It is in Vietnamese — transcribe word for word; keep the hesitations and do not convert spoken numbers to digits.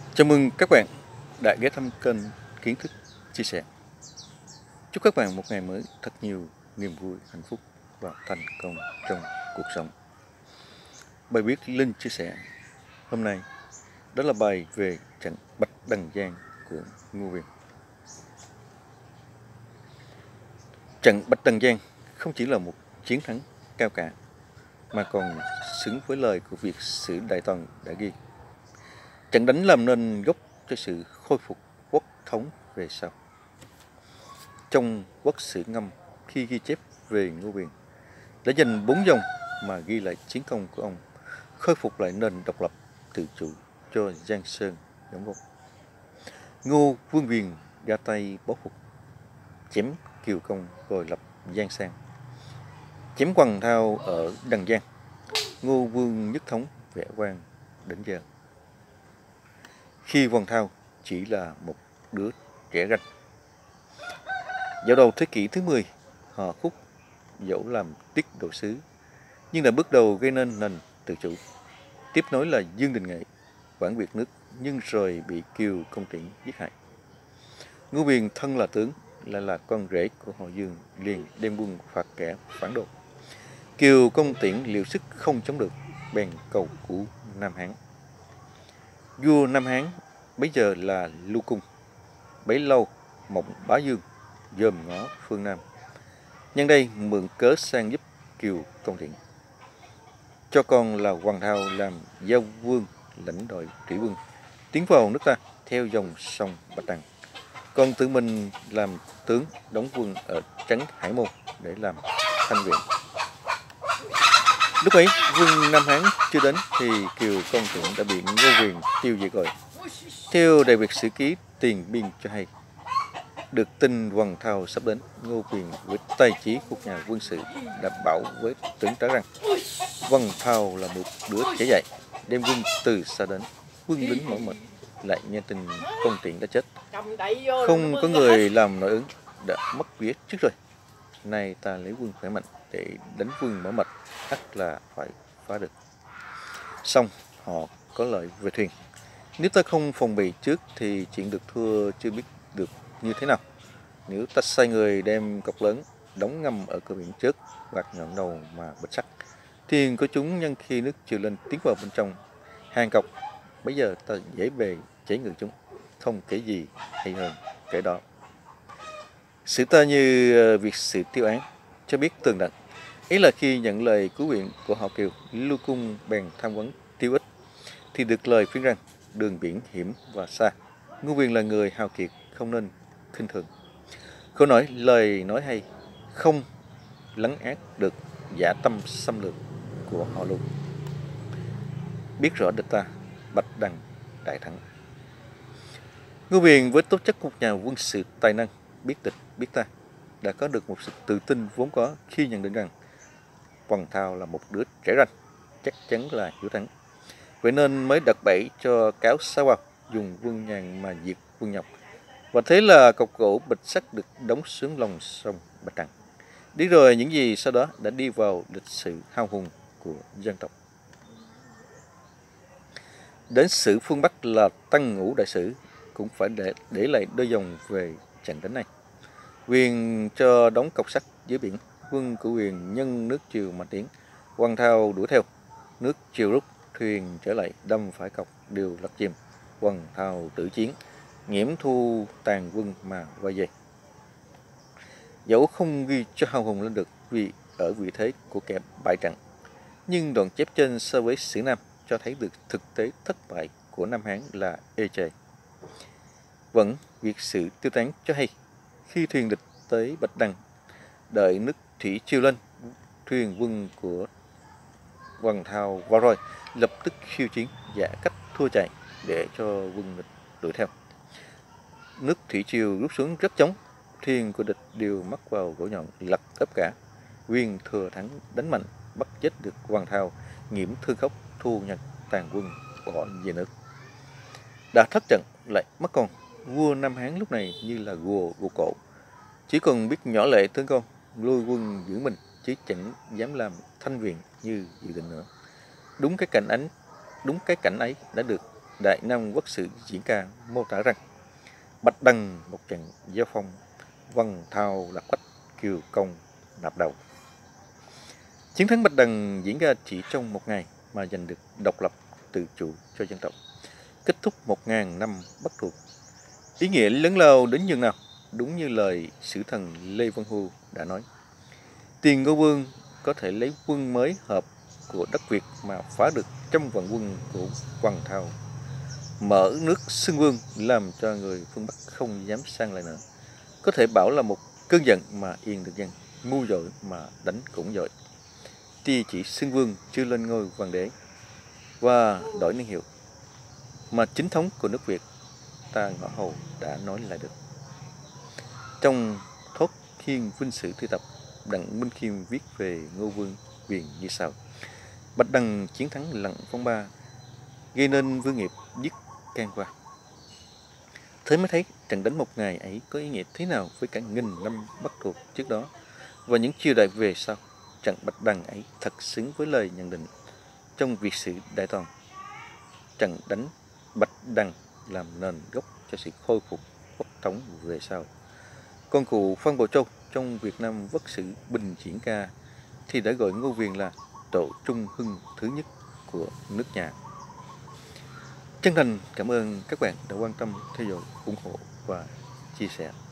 Chào mừng các bạn đã ghé thăm kênh Kiến Thức Chia Sẻ. Chúc các bạn một ngày mới thật nhiều niềm vui, hạnh phúc và thành công trong cuộc sống. Bài viết Linh chia sẻ hôm nay đó là bài về trận Bạch Đằng Giang của Ngô Quyền. Trận Bạch Đằng Giang không chỉ là một chiến thắng cao cả mà còn xứng với lời của Việt sử Đại Tần đã ghi. Trận đánh làm nên gốc cho sự khôi phục quốc thống về sau. Trong Quốc sử Ngâm, khi ghi chép về Ngô Quyền, đã dành bốn dòng mà ghi lại chiến công của ông khôi phục lại nền độc lập tự chủ cho Giang Sơn đóng góp. Ngô Vương Quyền ra tay bó phục, chém Kiều Công rồi lập Giang Sang, chém Quần Thao ở Đằng Giang. Ngô Vương nhất thống vẻ vang đến giờ. Khi Quần Thao chỉ là một đứa trẻ ranh. Dạo đầu thế kỷ thứ mười, họ Khúc dẫu làm tiết độ sứ nhưng đã bước đầu gây nên nền tự chủ. Tiếp nối là Dương Đình Nghệ, quản Việt nước nhưng rồi bị Kiều Công Tiễn giết hại. Ngô Quyền thân là tướng, lại là con rể của họ Dương, liền đem quân phạt kẻ phản đồ. Kiều Công Tiễn liệu sức không chống được, bèn cầu cứu Nam Hán. Vua Nam Hán bấy giờ là Lưu Cung, bấy lâu Mộng Bá Dương dòm ngó phương Nam, nhân đây mượn cớ sang giúp Kiều Công Tiễn, cho con là Quần Thao làm giao vương lãnh đội thủy quân tiến vào nước ta theo dòng sông Bạch Đằng, còn tự mình làm tướng đóng quân ở trấn Hải Môn để làm thanh viện. Lúc ấy vương Nam Hán chưa đến thì Kiều Công Tiễn đã bị Ngô Quyền tiêu diệt rồi. Theo Đại Việt Sử Ký Tiền Biên cho hay, được tin Quần Thao sắp đến, Ngô Quyền với tài trí của nhà quân sự đã bảo với tướng tá rằng Quần Thao là một đứa trẻ dại, đem quân từ xa đến. Quân lính mỏi mệt lại nghe tin Công Tiễn đã chết, không có người làm nội ứng, đã mất vía trước rồi. Nay ta lấy quân khỏe mạnh để đánh quân mỏi mệt, ắt là phải phá được. Xong họ có lợi về thuyền. Nếu ta không phòng bị trước thì chuyện được thua chưa biết được như thế nào. Nếu ta sai người đem cọc lớn đóng ngâm ở cửa biển trước, hoặc nhọn đầu mà bịch sắt, thuyền của chúng nhân khi nước trào lên tiến vào bên trong hang cọc, bây giờ ta dễ bề chế ngự chúng, không kể gì hay hơn kể đó. Sử ta như việc sự tiêu án cho biết tường tận. Ý là khi nhận lời cứu viện của họ Kiều, Lưu Cung bèn tham vấn Tiêu Ích, thì được lời khuyên rằng đường biển hiểm và xa, Ngô Quyền là người hào kiệt, không nên khinh thường. Câu nói lời nói hay, không lấn át được dã tâm xâm lược của họ Lưu. Biết rõ địch ta, Bạch Đằng đại thắng. Ngô Quyền với tố chất một nhà quân sự tài năng, biết địch biết ta, đã có được một sự tự tin vốn có khi nhận định rằng Quần Thao là một đứa trẻ ranh, chắc chắn là hiếu thắng. Vậy nên mới đặt bẫy cho cáo Sa Vào dùng quân nhàn mà diệt quân Nhọc. Và thế là cọc gỗ bịch sắt được đóng xuống lòng sông Bạch Đằng. Đi rồi những gì sau đó đã đi vào lịch sử hào hùng của dân tộc. Đến sử phương Bắc là Tăng Ngũ Đại Sử cũng phải để, để lại đôi dòng về trận đánh này. Quyền cho đóng cọc sắt dưới biển, quân của Quyền nhân nước triều mà tiến. Quần Thao đuổi theo, nước triều rút, thuyền trở lại đâm phải cọc đều lật chìm. Quần Thao tử chiến, Nghiễm thu tàn quân mà quay về. Dẫu không ghi cho hào hùng lên được vì ở vị thế của kẻ bại trận, nhưng đoạn chép trên so với sử Nam cho thấy được thực tế thất bại của Nam Hán là ê chề. Vẫn việc sự tiêu tán cho hay, khi thuyền địch tới Bạch Đằng, đợi nước thủy triều lên, thuyền quân của Quần Thao vào rồi, lập tức khiêu chiến, giả cách thua chạy để cho quân địch đuổi theo. Nước thủy triều rút xuống rất chóng, thuyền của địch đều mắc vào gỗ nhọn, lật ấp cả. Quyền thừa thắng đánh mạnh, bắt chết được Quần Thao, Nghiễm thương khóc, thu nhặt tàn quân bỏ về nước. Đã thất trận lại mất con, vua Nam Hán lúc này như là gùa gù cổ, chỉ còn biết nhỏ lệ tướng con, lôi quân giữ mình, chứ chẳng dám làm thanh viện như dự định nữa. Đúng cái cảnh ấy, đúng cái cảnh ấy đã được Đại Nam Quốc sử diễn ca mô tả rằng Bạch Đằng một trận giao phong, Vân Thao lạc quách, Kiều Công nạp đầu. Chiến thắng Bạch Đằng diễn ra chỉ trong một ngày mà giành được độc lập tự chủ cho dân tộc, kết thúc một ngàn năm bất thuộc. Ý nghĩa lớn lao đến nhường nào, đúng như lời sử thần Lê Văn Hưu đã nói: Tiền Ngô Vương có thể lấy quân mới hợp của đất Việt mà phá được trăm vạn quân của Vân Thao, mở nước xưng vương, làm cho người phương Bắc không dám sang lại nữa. Có thể bảo là một cơn giận mà yên được dân, ngu dội mà đánh cũng dội. Tuy chỉ xưng vương chưa lên ngôi hoàng đế và đổi niên hiệu, mà chính thống của nước Việt ta ngõ hầu đã nói lại được. Trong Thốt Thiên Vinh Sử Thư Tập, Đặng Minh Khiêm viết về Ngô Vương Quyền như sau: Bạch Đằng chiến thắng lận phong ba, gây nên vương nghiệp dứt can qua. Thế mới thấy trận đánh một ngày ấy có ý nghĩa thế nào với cả nghìn năm Bắc thuộc trước đó và những triều đại về sau. Trận Bạch Đằng ấy thật xứng với lời nhận định trong Việt sử Đại Toàn: trận đánh Bạch Đằng làm nền gốc cho sự khôi phục quốc thống về sau. Còn cụ Phan Bội Châu trong Việt Nam Quốc sử Bình Diễn Ca thì đã gọi Ngô Quyền là tổ trung hưng thứ nhất của nước nhà. Chân thành cảm ơn các bạn đã quan tâm theo dõi, ủng hộ và chia sẻ.